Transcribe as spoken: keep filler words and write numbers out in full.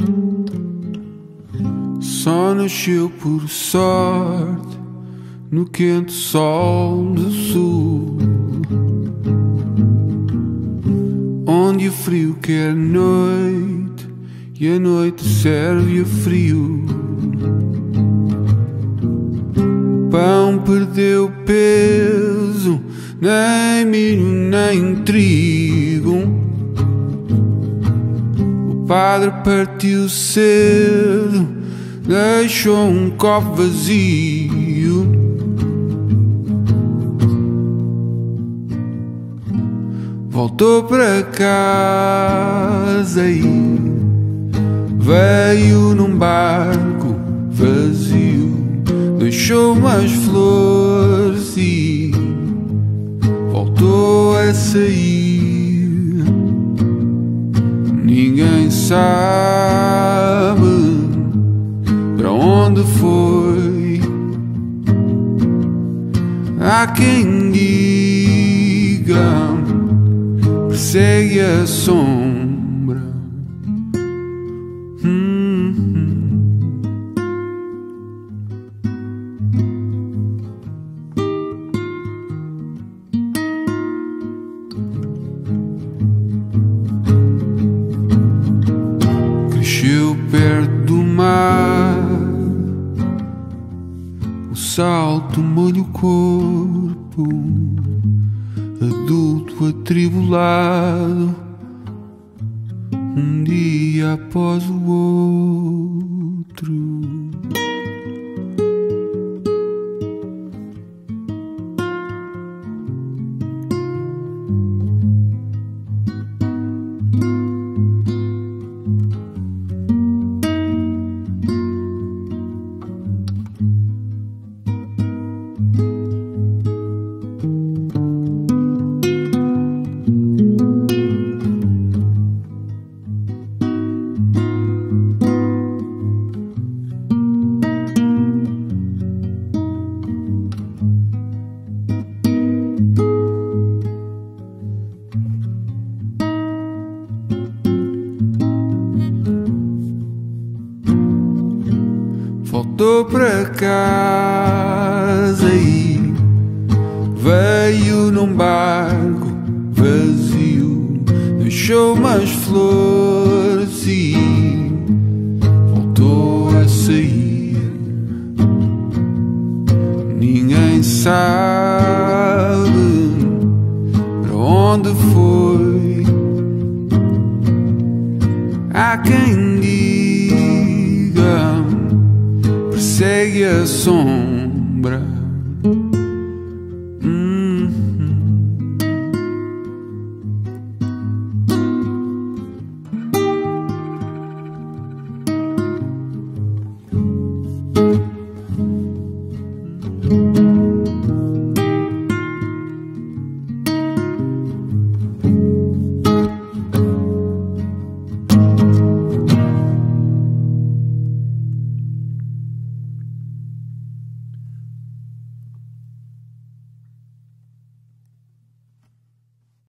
Só nasceu por sorte no quente sol do sul, onde o frio quer noite e a noite serve a frio. O pão perdeu peso, nem milho nem trigo. O padre partiu cedo, deixou um copo vazio. Voltou para casa e veio num barco vazio. Deixou umas flores e voltou a sair. Ninguém sabe para onde foi. Há quem diga persegue a sombra. hum, hum. Cresceu perto do mar, o sal tomou-lhe o corpo. Adulto atribulado, um dia após o outro. Voltou para casa e veio num barco vazio. Deixou umas flores e voltou a sair. Ninguém sabe para onde foi. Há quem diga persegue a sombra.